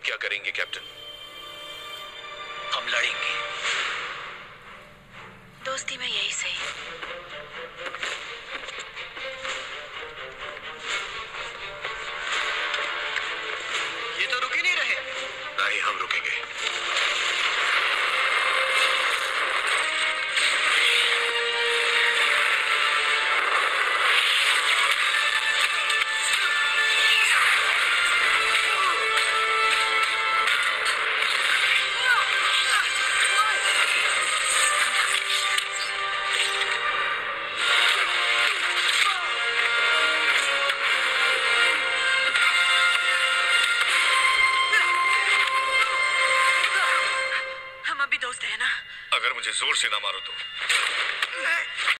क्या करेंगे कैप्टन? हम लड़ेंगे। दोस्ती में यही सही। ये तो रुक ही नहीं रहे। नहीं, हम रुकेंगे। हम अभी दोस्त हैं ना? अगर मुझे जोर से ना मारो तो